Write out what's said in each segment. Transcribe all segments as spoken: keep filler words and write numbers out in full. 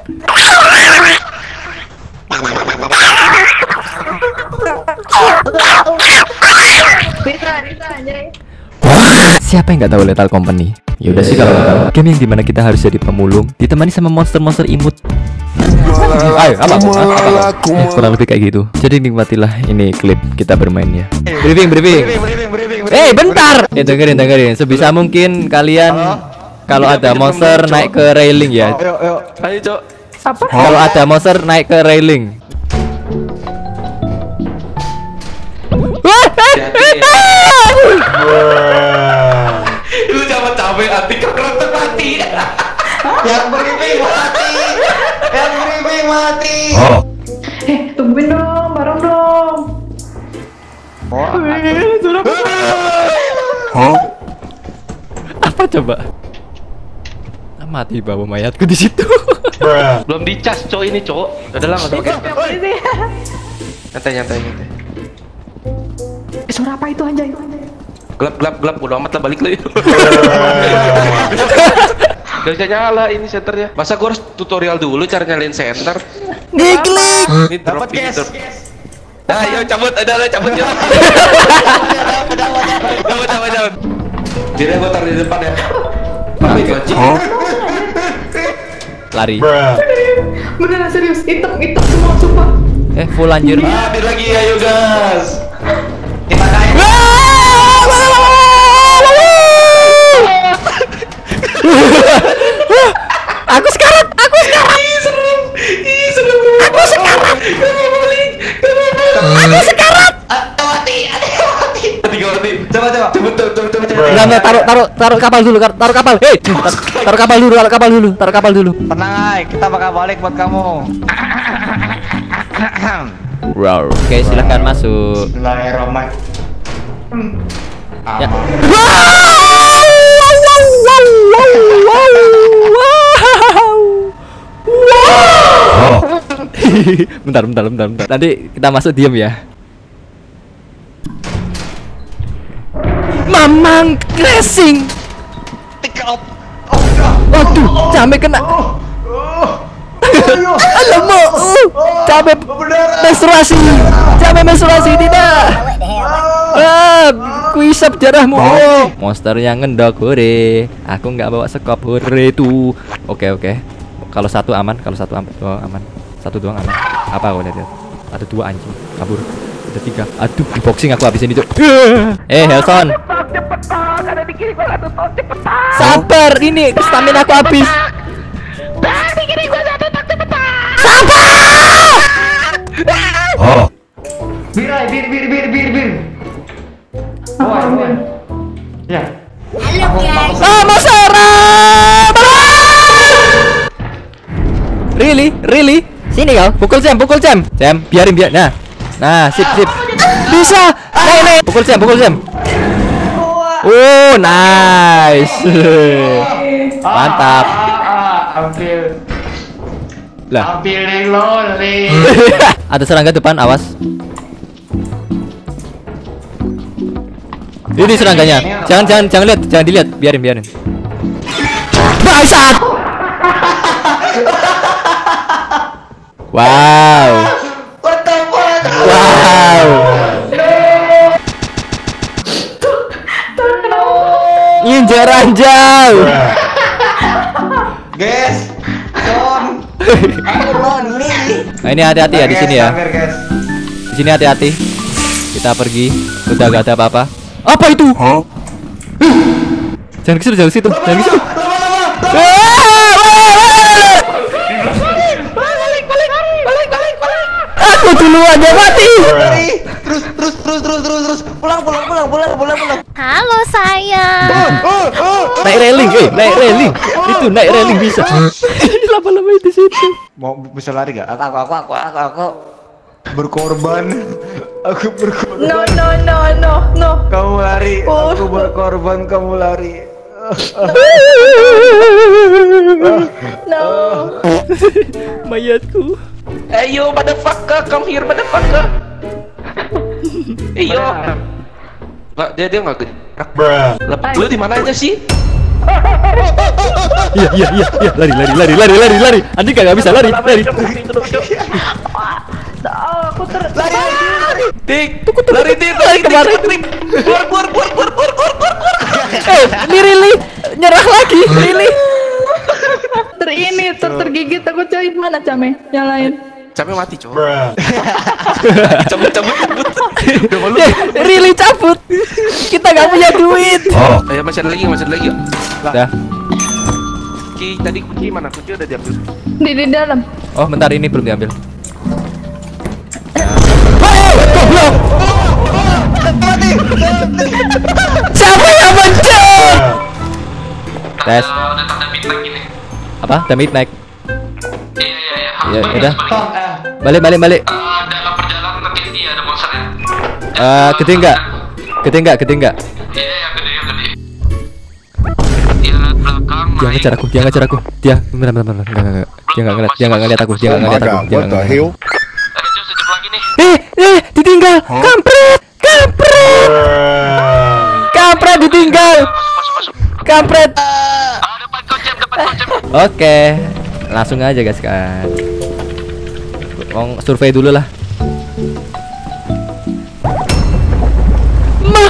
Siapa yang nggak tahu Lethal Company? Ya udah sih kalau nggak tahu. Game yang dimana kita harus jadi pemulung, ditemani sama monster-monster imut. Ayo, apa apa apa? Eh, kurang lebih kayak gitu. Jadi nikmatilah ini klip kita bermainnya. Briefing, briefing. Eh, bentar. Eh, dengerin, dengerin. Sebisa mungkin kalian kalau ada monster naik ke railing ya. Ayo, ayo. Ayo, Cok. Apa? Kalau ada monster naik ke railing. Lu jangan capek hati kekerok mati. Yang briefing mati. Yang briefing mati. Eh, tungguin dong, bareng dong. Apa coba? Mati bawa mayatku di situ. Belum dicas, Cok, ini, Cok. Udah lah, enggak usah pakai. Nyantai, nyantai, nyantai. Eh, suara apa itu anjay? Gelap, gelap, gelap. Udah amat lah, balik lagi. Gak bisa nyala ini senternya. Masa gua harus tutorial dulu cara nyalain senter? Ngeklik. Ini drop ini, drop. Nah, yuk cabut, ada lah, cabut yuk. Cabut, cabut, cabut. Biar gua taruh di depan ya. Apa itu anjing? Lari. Beneran serius, hitam, hitam semua, sumpah. Eh, full anjir. Ah, biar lagi, ayo gas. Kita kain. Aku sekarang, aku sekarang. Ih, serem. Ih, serem. Aku sekarang. Kamu balik. Aku sekarang. Mati, mati. Mati, gak mati. Coba, coba. Coba, coba, coba, coba. Enggak, enggak, taruh, taruh, taruh kapal dulu, taruh kapal. Hei, tar- taruh kapal dulu, taruh kapal dulu, taruh kapal dulu. Tenang, ay. Kita bakal balik buat kamu. Wow. Oke, silahkan masuk. Bismillahirrahmanirrahim. Ya. Bentar, bentar, bentar, bentar. Nanti kita masuk diam ya. Mamang crashing. Waduh, cabe kena. Alamak, uh, cabe menstruasi, cabe menstruasi tidak. Ah, kuisap darahmu. Oh. Monster yang ngendok, hore. Aku nggak bawa sekop, hore itu. Oke, oke. Kalau satu aman, kalau satu aman, oh, aman. Satu doang aman. Apa kau lihat? Ada dua anjing, kabur. Ada tiga. Aduh, di boxing aku habisin itu. Eh, Helson. Sabar, ini stamina aku habis. Oh. Bir, ay, bir, bir, bir, bir, bir. Apa, Bun? Ya. Ah, masyarakat. Really? Really? Sini kau, pukul jam, pukul jam. Jam, biarin biar. Nah. Nah, sip, sip. Bisa. Naik, naik. Pukul jam, pukul jam. Oh, nice. Mantap. Ambil. Lah. Ambil loli. Ada serangga depan, awas. Ini serangganya. Jangan, jangan, jangan lihat, jangan dilihat. Biarin, biarin. Bangsat. Wow. What the fuck? Wow. Injak ranjau. Guys, Tom. Aku lonely. Nah, ini hati-hati ya di sini ya. Sabar, guys. Di sini hati-hati. Kita pergi. Udah gak ada apa-apa. Apa itu? Jangan ke situ, jangan ke situ. Jangan ke situ. Aku duluan yang mati. Terus, terus, terus, terus, terus, terus. Pulang, pulang, pulang, pulang, pulang, pulang. Halo sayang. Naik railing, eh, naik railing. Itu naik railing bisa. Lama-lama di situ. Mau bisa lari gak? Aku, aku, aku, aku, aku, aku berkorban. Aku berkorban. No, no, no, no, no. Kamu lari. Oh. Aku berkorban, kamu lari. No. Mayatku. Ayo, motherfucker, come here, motherfucker. Ayo. Enggak, dia dia enggak gerak. Lah, lu di mana aja sih? Iya iya iya iya lari lari lari lari lari lari. Anjing gak bisa lari lari. Oh, aku ter Lari, lari. Tik, lari tik, lari kemana? Keluar, keluar, keluar, keluar, keluar, keluar, keluar. Eh, ini Rili nyerah lagi, Rili. ter ini ter tergigit aku coy. Mana Came? Yang lain. Capek mati, cowok. Cabut, cabut, cabut. Udah malu. Eh, Rili cabut. Kita gak punya duit. Oh, ya masih ada lagi, masih ada lagi. Dah. Ki, tadi kunci mana? Kunci udah diambil. Di di dalam. Oh, bentar ini belum diambil. Goblok. Siapa yang mencet? Tes. Udah tanda midnight gini. Apa? Udah midnight. Iya, iya, iya. Ya udah. Tong, eh. Balik balik balik. Dalam perjalanan hati-hati ada monsternya. Eh, gede enggak? Gede enggak? Gede enggak? Iya, yang gede, yang gede. Dia belakang. Dia ngejar aku, dia ngejar aku. Dia benar benar benar. Enggak enggak. Dia enggak ngeliat, dia enggak ngeliat aku, dia enggak ngeliat aku. Dia enggak ngeliat. Ada Jus hidup lagi nih. Eh, eh, ditinggal. Kampret. Kampret. Kampret ditinggal. Masuk, masuk, masuk. Kampret. Ah, depan kocep, depan kocep. Oke. Langsung aja guys kan. Ngomong survei dulu lah. Ma.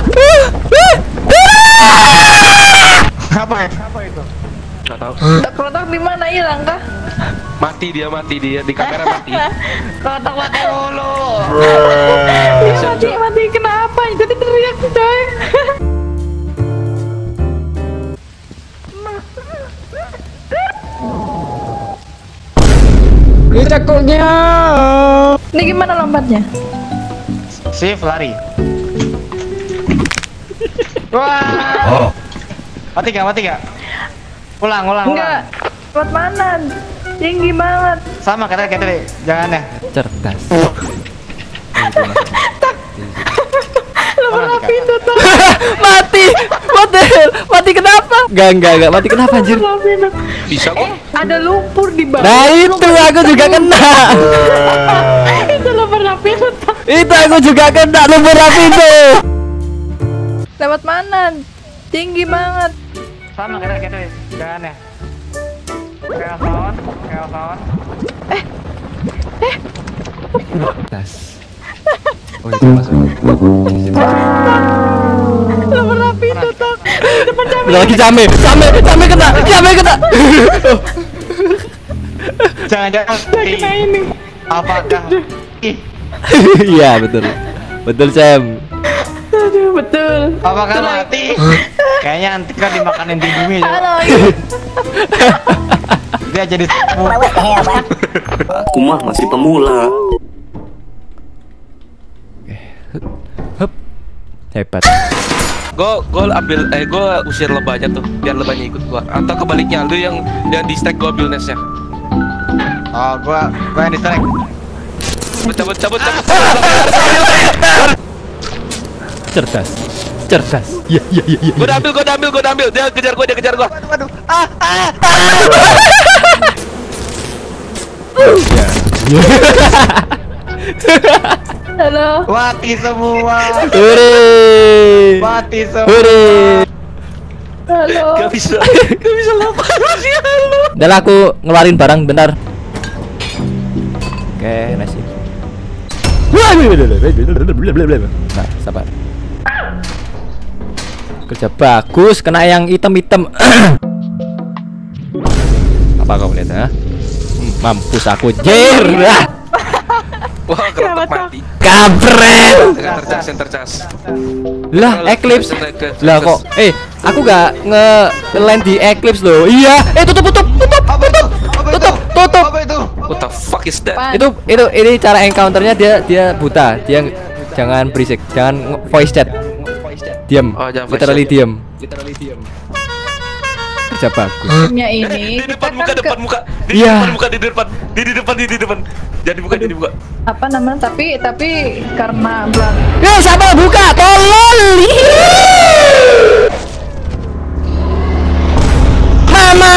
Apa ya? Apa itu? Enggak tahu. Kotak di mana hilang kah? Mati dia, mati dia di kamera mati. Kotak mati dulu. Mati mati kenapa? Jadi teriak coy. Cakuknya. Ini gimana lompatnya? Shift lari. Wah. Oh. Mati gak? Mati gak? Ulang, ulang, Enggak. ulang. Lompat mana? Tinggi banget. Sama kayak tadi, kayak tadi. Jangan ya. Cerdas. Lompat pintu tuh. Mati. What the hell? Mati kenapa? Enggak enggak enggak mati kenapa anjir? Lompat pintu. Bisa kok. Ada lumpur di bawah. Nah itu aku juga kena. Itu lompat pintu. Itu aku juga kena lumpur itu. Lewat mana? Tinggi banget. Sama kayak tadi, kayak tadi. Jangan ya. Kayak kawan, kayak kawan. Tas. Oh itu masuk. Lompat pintu tuh. Depan Came. Udah lagi Came, Came, Came kena, Came kena. Jangan-jangan. Kena ini. Apakah? Ih. Iya betul, betul Sam. Aduh, betul. Apakah mati? Kayaknya nanti kan dimakanin di bumi. Halo. Dia jadi semut. Aku mah masih pemula. Hup. Hebat. Gue gue ambil eh gue usir lebahnya tuh biar lebahnya ikut gua atau kebaliknya lu yang yang di stack gue ambil nestnya. Oh, gua gua yang distrek. Cabut cabut cabut. Cerdas, cerdas. Iya iya iya. iya. Gue udah ambil gue udah ambil gue udah ambil dia kejar gue dia kejar gue. Waduh. Ah, ah. Halo. Mati semua. Hore. Mati semua. Hore. Halo. Gak bisa gak bisa lompat masih halo. Udah lah, aku ngeluarin barang bentar. Oke, nasi. Nah, sabar. Kerja bagus, kena yang hitam-hitam. Apa kau lihat ha? Hmm, mampus aku jir. Ah, Wah Kenapa kerotok mati. kampret. Yang tercas yang tercas. Lah, Eclipse. Lah kok eh aku gak nge-land di Eclipse loh. Iya, eh tutup tutup tutup Apa itu? Apa itu? tutup tutup. Apa itu? What the fuck is that? Pan. Itu itu ini cara encounternya dia dia buta. Dia jangan berisik, jangan nge- voice chat. Diam. Oh, jangan voice Literally chat. diam. Literally diam. Kerja bagus. Punya ini. Di depan kita muka kan depan ke- muka di Iya. depan muka di depan di di depan di di depan. Jadi buka jadi buka. apa namanya? Tapi tapi karena belum. Eh, siapa yang buka? Tolol. Mama.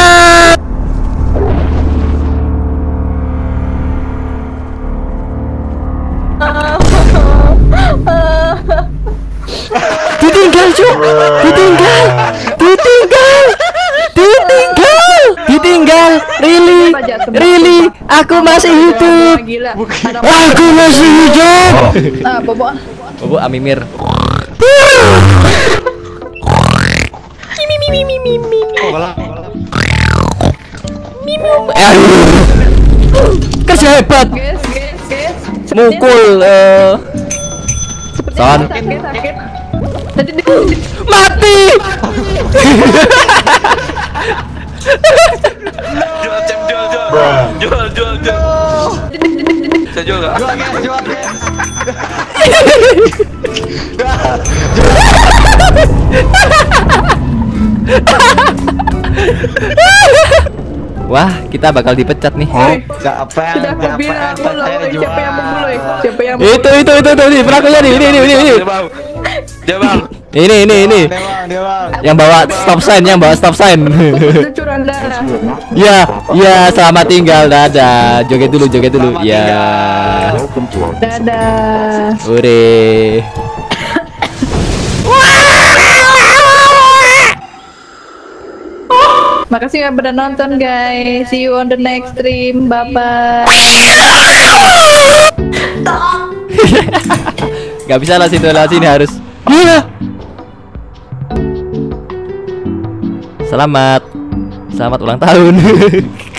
Ditinggal, Cuk. Ditinggal. Ditinggal. Really, aku masih hidup. Gila. Ada Aku masih hidup. ah, Bobo. Bobo amimir. Eh, kerja hebat. Guys, guys, guys. Mukul eh Son. Sakit, sakit. Tadi di Mati. Jual cem jual jual. Jual jual jual. Saya jual nggak? Jual guys, jual guys. Wah, kita bakal dipecat nih. Siapa yang sudah aku bilang dulu, siapa yang memulai? Siapa yang Itu itu itu tuh nih pelakunya nih. Ini ini ini ini. Dia bang. Dia bang. Ini ini ini. Dia bang, dia bang. Yang bawa stop sign, yang bawa stop sign. Cucuran darah. Ya, ya selamat tinggal, dadah. Joget dulu, joget dulu. Ya. Dadah. Ure. Makasih ya udah nonton guys. See you on the next stream. Bye bye. Gak bisa lah situ lah sini harus. Iya. Selamat. Selamat ulang tahun.